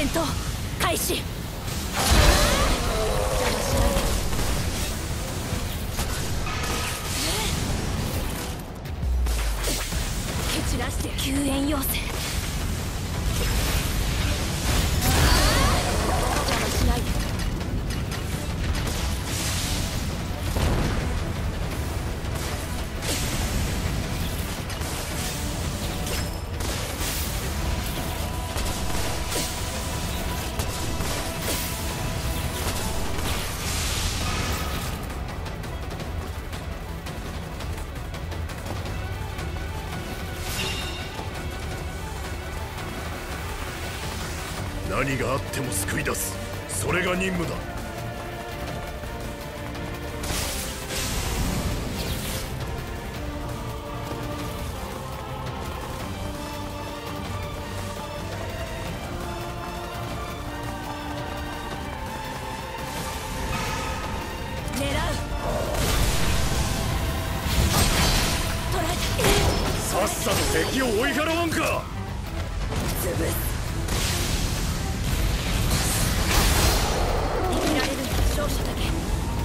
戦闘開始。蹴散らして救援要請。邪魔しないで。 何があっても救い出す、それが任務だ。 狙う。捕らえさっさと敵を追い払わんか。 た。潰す。生きられるのは勝者だけ。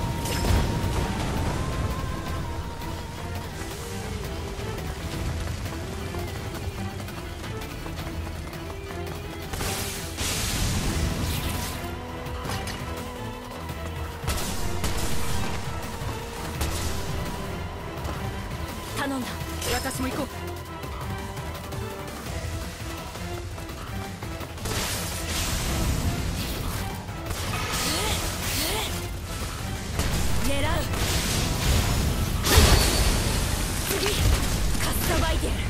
頼んだ。私も行こう。狙う。次かっさばいてやる。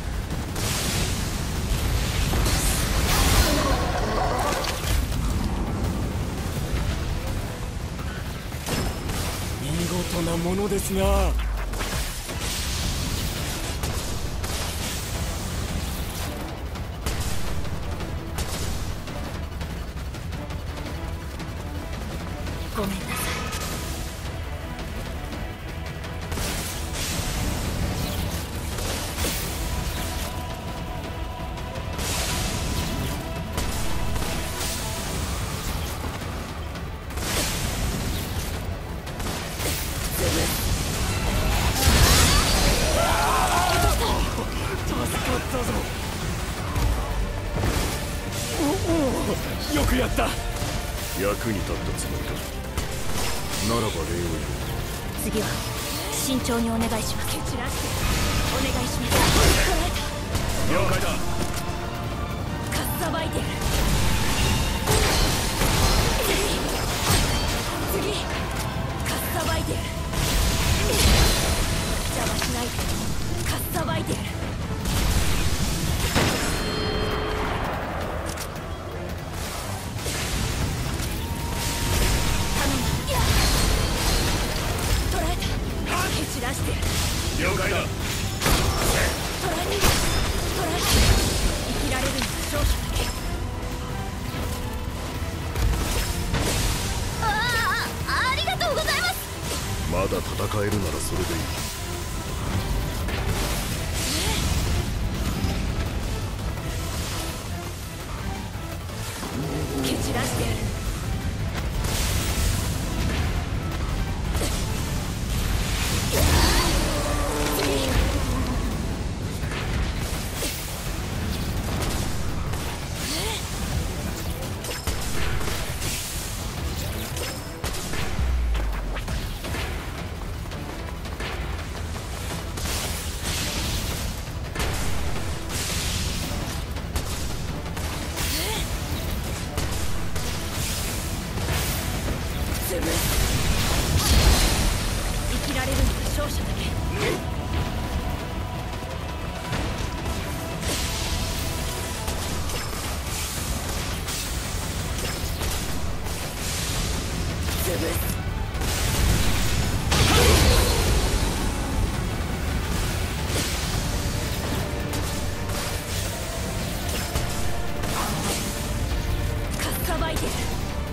見事なものですな。 ごめんなさい。 よくやった。 役に立ったつもりか。ならば礼を言う。 次は慎重にお願いします。蹴散らしてお願いします。捕らえた。 了解だ。 かっさばいてやる。次かっさばいてやる。邪魔しないで。かっさばいてやる。蹴散らしてやる。 了解だ。 捕らえて生きられるのは勝者だけ。ありがとうございます。 まだ戦えるならそれでいい。 蹴散らしてやる。生きられるのは勝者だけ。かっさばいてやる。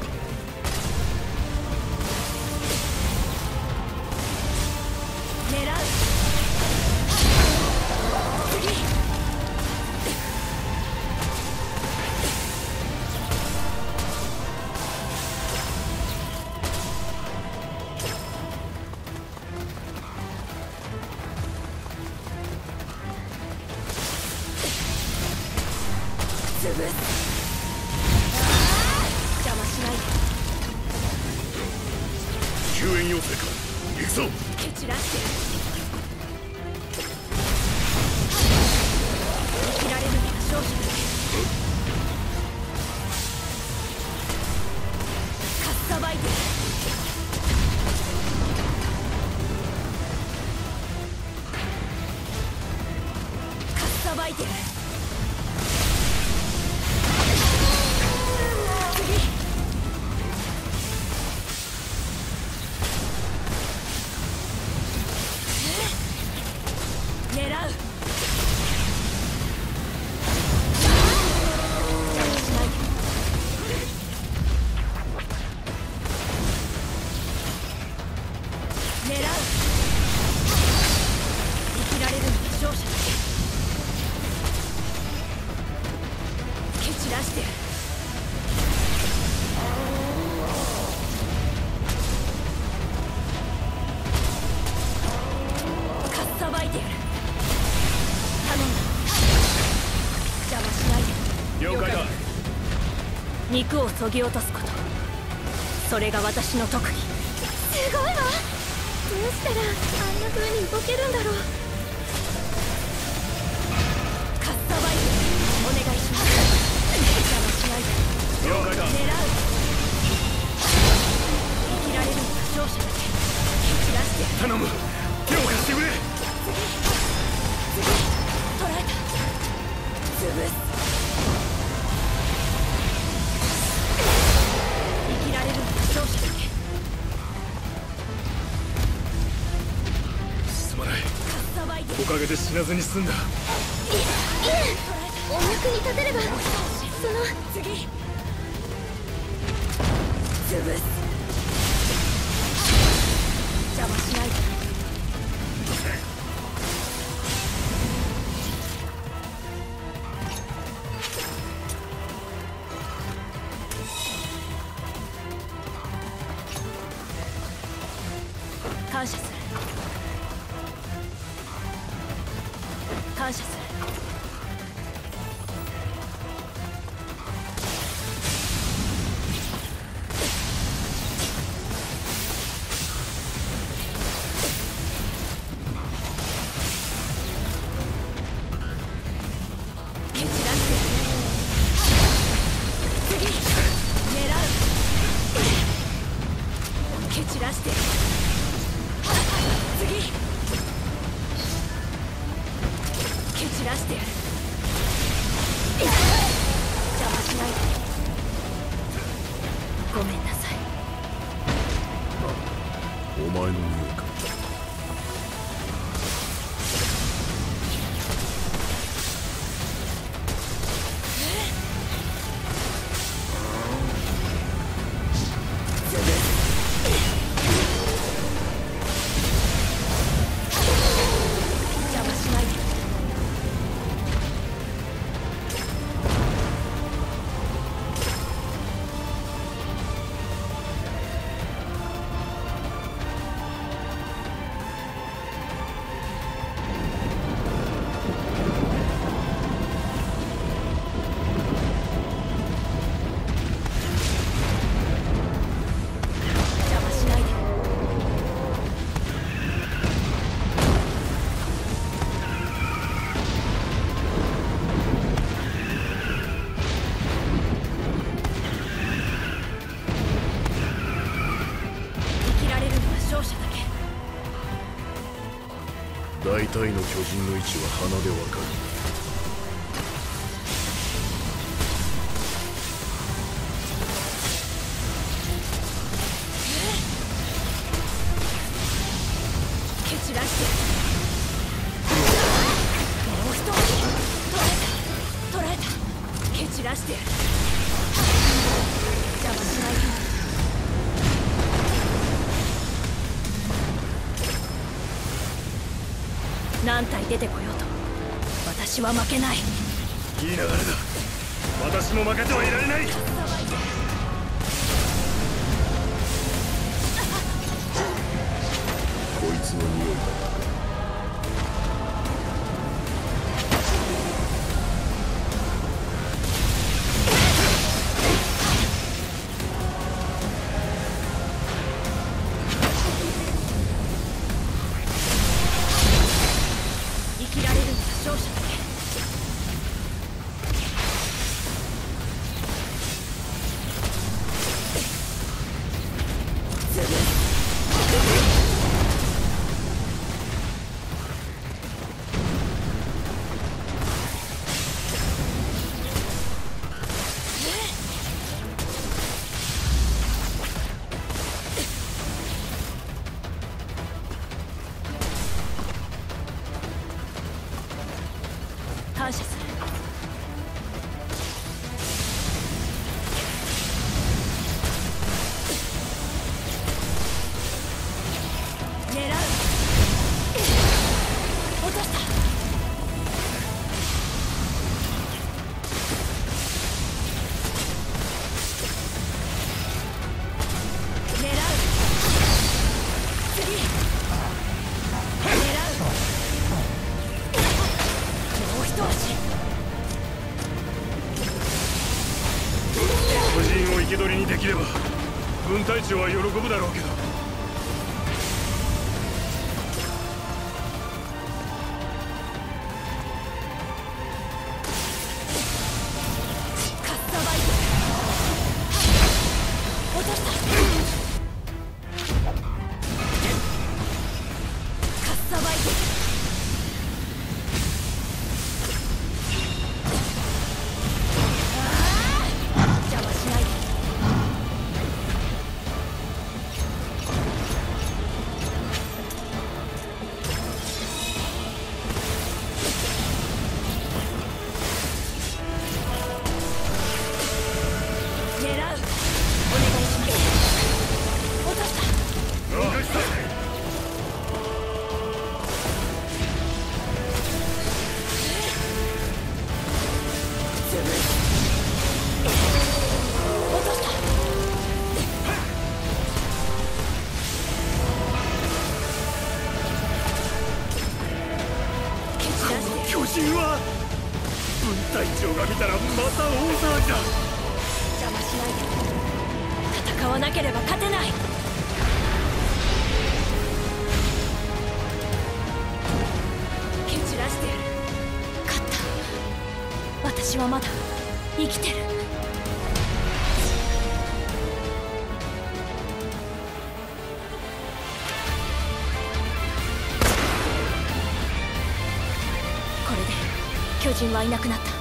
狙う。次。 次。 かっせか。行くぞ。 蹴散らして生きられるのが勝者だ。かっさばいてかっさばいて狙う。狙う。生きられるのが勝者だ。蹴散らしてやる。かっさばいてやる。頼んだ。邪魔しないで。 了解だ。 肉をそぎ落とすこと、それが私の特技。すごいわ。どうしたらあんな風に動けるんだろう。かっさばいてお願いします。邪魔しないで。 了解だ。 狙う。生きられるのが勝者だけ。蹴散らしてやる。 頼む、手を貸してくれ。 捕らえた。潰す。生きられるのが勝者だけ。 すまない、 かっさばいておかげで死なずに済んだ。 捕らえた。お役に立てれば。その次潰す。邪魔しないで。感謝する。感謝する。蹴散らして次狙う。蹴散らして次蹴散らしてやる。邪魔しないで。ごめんなさい。 お前の匂いか。 邪魔しないで。邪魔しないで。生きられるのは勝者だけ。 大体の巨人の位置は鼻でわかる。 蹴散らしてもう一つ。捕らえた。蹴散らしてやる。邪魔しないで。何体出てこようと私は負けない。 いい流れだ。私も負けてはいられない。 こいつの匂いだったか。 感謝する。狙う。落とした。狙う。次。狙う。もう一足。 個人を生け捕りにできれば分隊長は喜ぶだろうけど。 カッサバイト。落とした。カッサバイト。邪魔しないで。狙う。お願いします。落とした。 了解した。 落とした。蹴散らして。 巨人は分隊長が見たらまた大騒ぎだ。 邪魔しないで。戦わなければ勝てない。蹴散らしてやる。勝った。私はまだ生きてる。これで巨人はいなくなった。